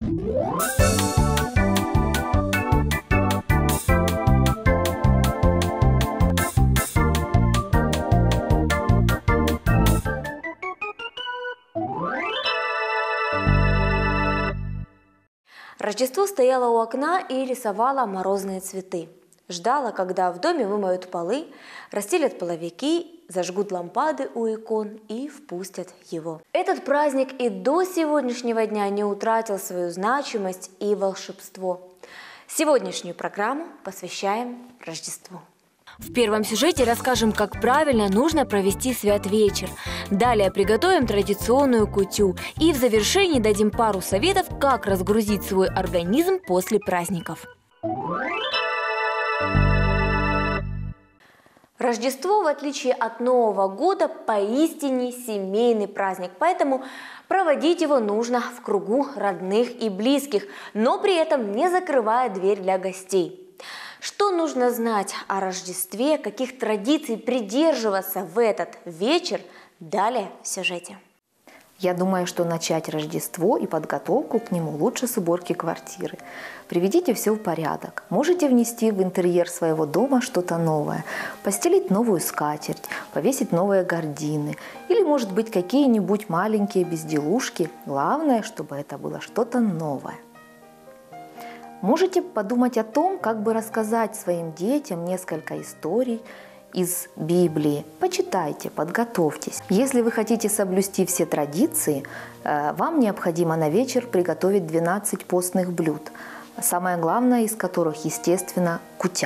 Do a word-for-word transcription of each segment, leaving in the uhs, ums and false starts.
Рождество стояла у окна и рисовала морозные цветы. Ждала, когда в доме вымоют полы, расстелят половики, зажгут лампады у икон и впустят его. Этот праздник и до сегодняшнего дня не утратил свою значимость и волшебство. Сегодняшнюю программу посвящаем Рождеству. В первом сюжете расскажем, как правильно нужно провести свят-вечер. Далее приготовим традиционную кутю. И в завершении дадим пару советов, как разгрузить свой организм после праздников. Рождество, в отличие от Нового года, поистине семейный праздник, поэтому проводить его нужно в кругу родных и близких, но при этом не закрывая дверь для гостей. Что нужно знать о Рождестве, каких традиций придерживаться в этот вечер, далее в сюжете. Я думаю, что начать Рождество и подготовку к нему лучше с уборки квартиры. Приведите все в порядок. Можете внести в интерьер своего дома что-то новое, постелить новую скатерть, повесить новые гардины или, может быть, какие-нибудь маленькие безделушки. Главное, чтобы это было что-то новое. Можете подумать о том, как бы рассказать своим детям несколько историй из Библии. Почитайте, подготовьтесь. Если вы хотите соблюсти все традиции, вам необходимо на вечер приготовить двенадцать постных блюд, самое главное из которых, естественно, кутя.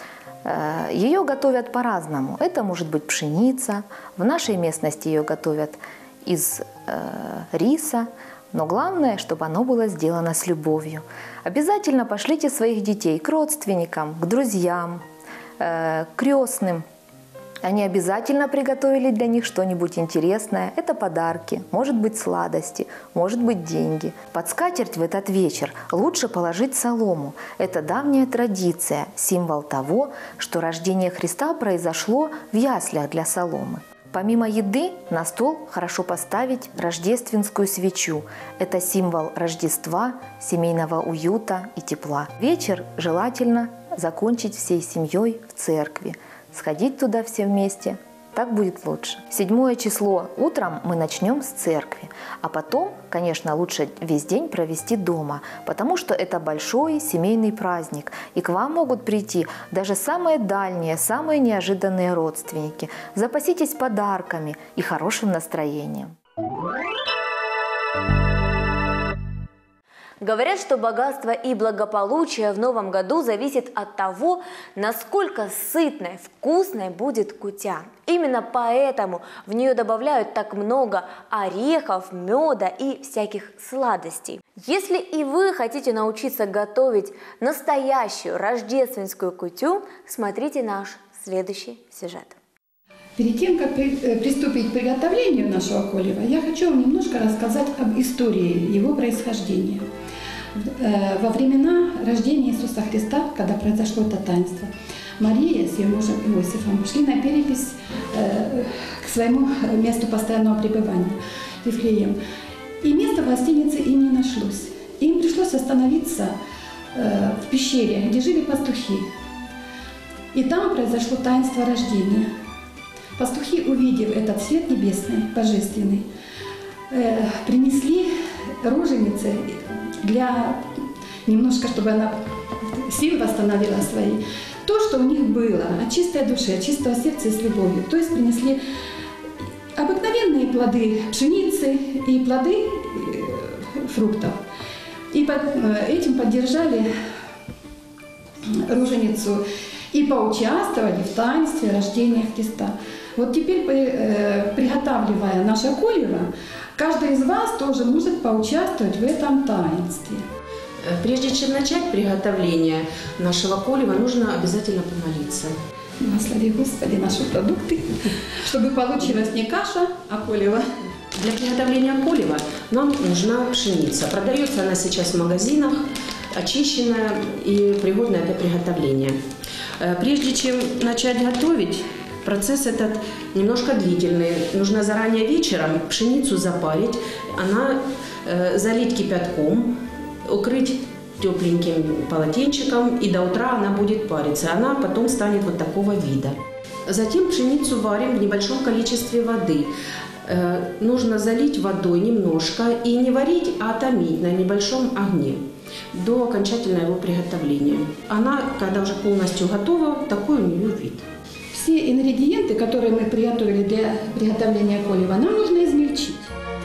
Ее готовят по-разному. Это может быть пшеница, в нашей местности ее готовят из риса, но главное, чтобы оно было сделано с любовью. Обязательно пошлите своих детей к родственникам, к друзьям, э, крестным. Они обязательно приготовили для них что-нибудь интересное. Это подарки, может быть сладости, может быть деньги. Под скатерть в этот вечер лучше положить солому. Это давняя традиция, символ того, что рождение Христа произошло в яслях для соломы. Помимо еды на стол хорошо поставить рождественскую свечу. Это символ Рождества, семейного уюта и тепла. Вечер желательно закончить всей семьей в церкви. Сходить туда все вместе. Так будет лучше. Седьмое число утром мы начнем с церкви, а потом, конечно, лучше весь день провести дома, потому что это большой семейный праздник, и к вам могут прийти даже самые дальние, самые неожиданные родственники. Запаситесь подарками и хорошим настроением. Говорят, что богатство и благополучие в новом году зависит от того, насколько сытной, вкусной будет кутя. Именно поэтому в нее добавляют так много орехов, меда и всяких сладостей. Если и вы хотите научиться готовить настоящую рождественскую кутю, смотрите наш следующий сюжет. Перед тем, как приступить к приготовлению нашего колева, я хочу вам немножко рассказать об истории его происхождения. Во времена рождения Иисуса Христа, когда произошло это таинство, Мария с ее мужем Иосифом шли на перепись к своему месту постоянного пребывания, Вифлеем. И места в гостинице им не нашлось. Им пришлось остановиться в пещере, где жили пастухи. И там произошло таинство рождения. Пастухи, увидев этот свет небесный, божественный, принесли роженице для немножко, чтобы она силы восстановила свои, то, что у них было от чистой души, от чистого сердца и с любовью. То есть принесли обыкновенные плоды пшеницы и плоды фруктов. И под этим поддержали роженицу и поучаствовали в таинстве рождения Христа. Вот теперь, приготавливая наше колево, каждый из вас тоже может поучаствовать в этом таинстве. Прежде чем начать приготовление нашего колева, нужно обязательно помолиться. Благослови, Господи, наши продукты, чтобы получилась не каша, а колево. Для приготовления колева нам нужна пшеница. Продается она сейчас в магазинах, очищенная и пригодная для приготовления. Прежде чем начать готовить, процесс этот немножко длительный. Нужно заранее вечером пшеницу запарить, она э, залить кипятком, укрыть тепленьким полотенчиком, и до утра она будет париться. Она потом станет вот такого вида. Затем пшеницу варим в небольшом количестве воды. Э, нужно залить водой немножко и не варить, а томить на небольшом огне до окончательного его приготовления. Она, когда уже полностью готова, такой у нее вид. Все ингредиенты, которые мы приготовили для приготовления колева, нам нужно измельчить.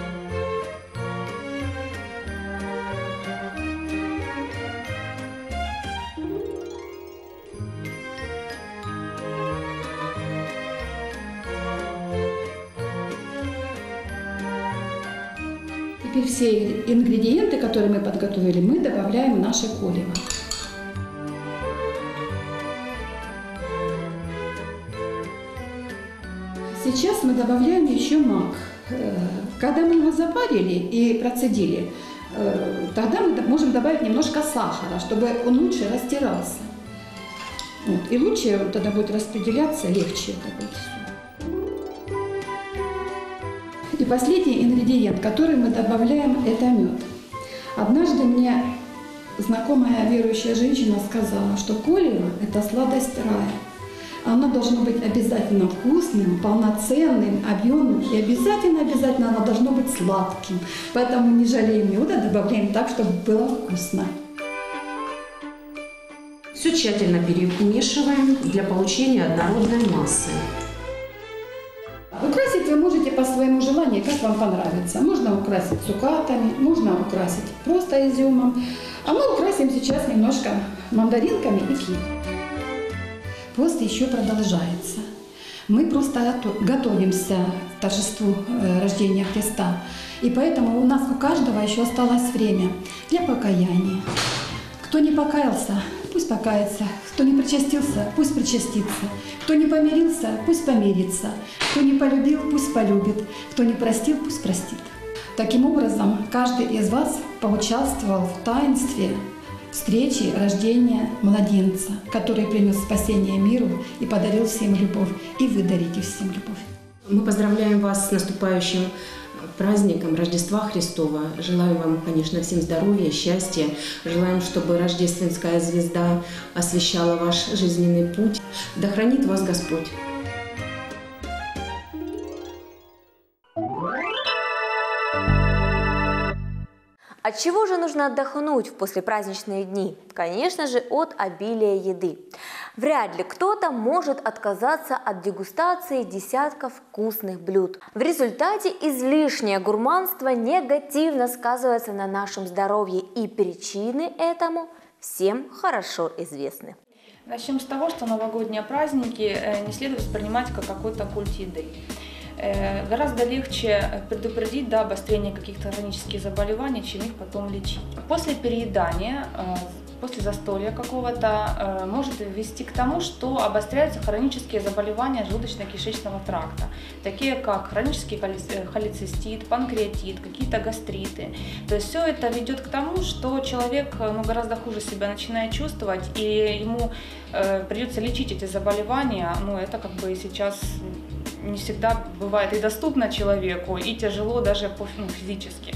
Теперь все ингредиенты, которые мы подготовили, мы добавляем в наше колево. Сейчас мы добавляем еще мак. Когда мы его запарили и процедили, тогда мы можем добавить немножко сахара, чтобы он лучше растирался. Вот. И лучше он тогда будет распределяться, легче это будет все. И последний ингредиент, который мы добавляем, это мед. Однажды мне знакомая верующая женщина сказала, что колево – это сладость рая. Оно должно быть обязательно вкусным, полноценным, объемным и обязательно-обязательно оно должно быть сладким. Поэтому не жалеем меда, добавляем так, чтобы было вкусно. Все тщательно перемешиваем для получения однородной массы. Украсить вы можете по своему желанию, как вам понравится. Можно украсить цукатами, можно украсить просто изюмом. А мы украсим сейчас немножко мандаринками и киви. Пост еще продолжается. Мы просто готовимся к торжеству рождения Христа. И поэтому у нас у каждого еще осталось время для покаяния. Кто не покаялся, пусть покается. Кто не причастился, пусть причастится. Кто не помирился, пусть помирится. Кто не полюбил, пусть полюбит. Кто не простил, пусть простит. Таким образом, каждый из вас поучаствовал в таинстве встречи рождения младенца, который принес спасение миру и подарил всем любовь. И вы дарите всем любовь. Мы поздравляем вас с наступающим праздником Рождества Христова. Желаем вам, конечно, всем здоровья, счастья. Желаем, чтобы рождественская звезда освещала ваш жизненный путь. Да хранит вас Господь. От чего же нужно отдохнуть в послепраздничные дни? Конечно же, от обилия еды. Вряд ли кто-то может отказаться от дегустации десятков вкусных блюд. В результате излишнее гурманство негативно сказывается на нашем здоровье, и причины этому всем хорошо известны. Начнем с того, что новогодние праздники не следует воспринимать как какой-то культ еды. Гораздо легче предупредить до обострения каких-то хронических заболеваний, чем их потом лечить. После переедания, после застолья какого-то, может вести к тому, что обостряются хронические заболевания желудочно-кишечного тракта, такие как хронический холецистит, панкреатит, какие-то гастриты. То есть все это ведет к тому, что человек ну, гораздо хуже себя начинает чувствовать, и ему э, придется лечить эти заболевания. Ну, это как бы сейчас не всегда бывает и доступно человеку, и тяжело даже ну, физически.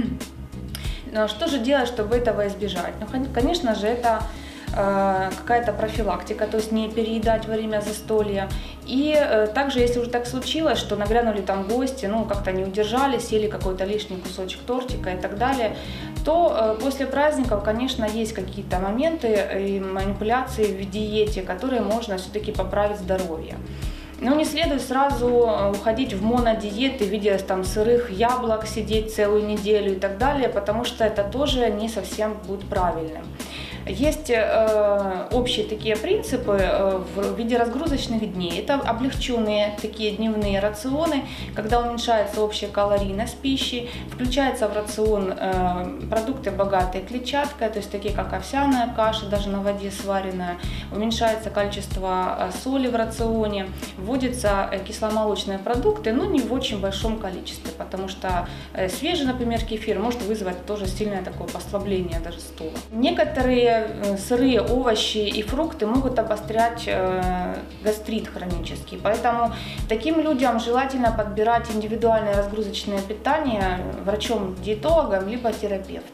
Но что же делать, чтобы этого избежать? Ну, конечно же, это э, какая-то профилактика, то есть не переедать во время застолья. И э, также, если уже так случилось, что нагрянули там гости, ну, как-то не удержались, съели какой-то лишний кусочек тортика и так далее, то э, после праздников, конечно, есть какие-то моменты и манипуляции в диете, которые можно все-таки поправить здоровье. Но не следует сразу уходить в монодиеты в виде там, сырых яблок, сидеть целую неделю и так далее, потому что это тоже не совсем будет правильным. Есть э, общие такие принципы э, в виде разгрузочных дней. Это облегченные такие дневные рационы, когда уменьшается общая калорийность пищи, включается в рацион э, продукты, богатые клетчаткой, то есть такие как овсяная каша, даже на воде сваренная, уменьшается количество э, соли в рационе, вводятся э, кисломолочные продукты, но не в очень большом количестве, потому что э, свежий, например, кефир может вызвать тоже сильное такое послабление даже стула. Некоторые сырые овощи и фрукты могут обострять э, гастрит хронический, поэтому таким людям желательно подбирать индивидуальное разгрузочное питание врачом-диетологом либо терапевтом.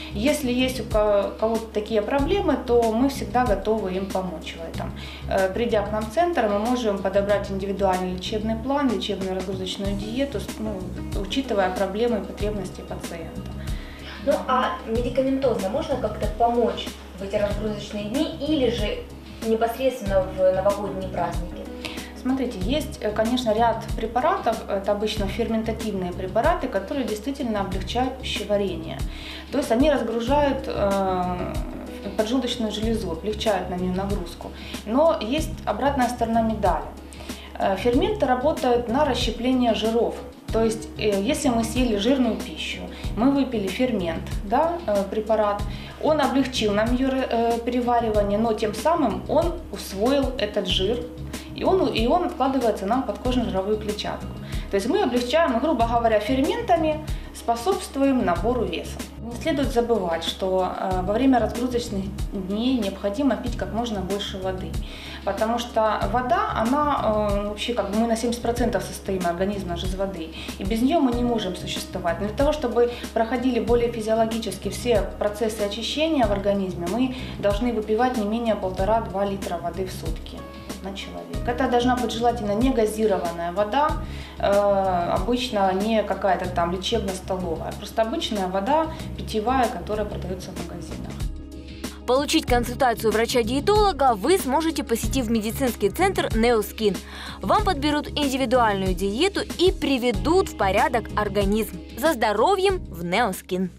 Если есть у кого-то такие проблемы, то мы всегда готовы им помочь в этом. Придя к нам в центр, мы можем подобрать индивидуальный лечебный план, лечебную разгрузочную диету, ну, учитывая проблемы и потребности пациента. Ну а медикаментозно можно как-то помочь в эти разгрузочные дни или же непосредственно в новогодние праздники? Смотрите, есть, конечно, ряд препаратов, это обычно ферментативные препараты, которые действительно облегчают пищеварение. То есть они разгружают э, поджелудочную железу, облегчают на нее нагрузку. Но есть обратная сторона медали. Ферменты работают на расщепление жиров. То есть, если мы съели жирную пищу, мы выпили фермент, да, препарат, он облегчил нам ее переваривание, но тем самым он усвоил этот жир, и он, и он откладывается нам в подкожно-жировую клетчатку. То есть мы облегчаем, грубо говоря, ферментами способствуем набору веса. Не следует забывать, что во время разгрузочных дней необходимо пить как можно больше воды, потому что вода, она вообще как бы мы на семьдесят процентов состоим организма из воды, и без нее мы не можем существовать. Но для того, чтобы проходили более физиологически все процессы очищения в организме, мы должны выпивать не менее полтора-два литра воды в сутки на человека. Это должна быть желательно не газированная вода, э, обычно не какая-то там лечебно-столовая, просто обычная вода питьевая, которая продается в магазинах. Получить консультацию врача-диетолога вы сможете, посетив медицинский центр Неоскин. Вам подберут индивидуальную диету и приведут в порядок организм. За здоровьем в Неоскин!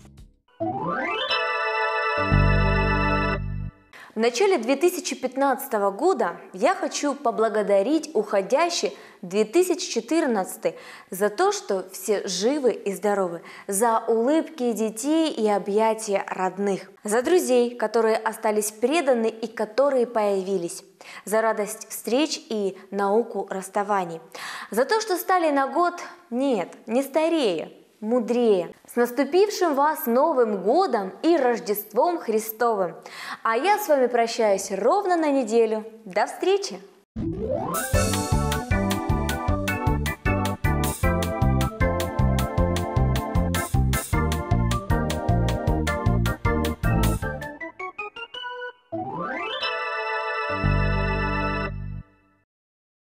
В начале две тысячи пятнадцатого года я хочу поблагодарить уходящий две тысячи четырнадцатый за то, что все живы и здоровы, за улыбки детей и объятия родных, за друзей, которые остались преданы и которые появились, за радость встреч и науку расставаний, за то, что стали на год, нет, не старее, мудрее. С наступившим вас Новым годом и Рождеством Христовым! А я с вами прощаюсь ровно на неделю. До встречи!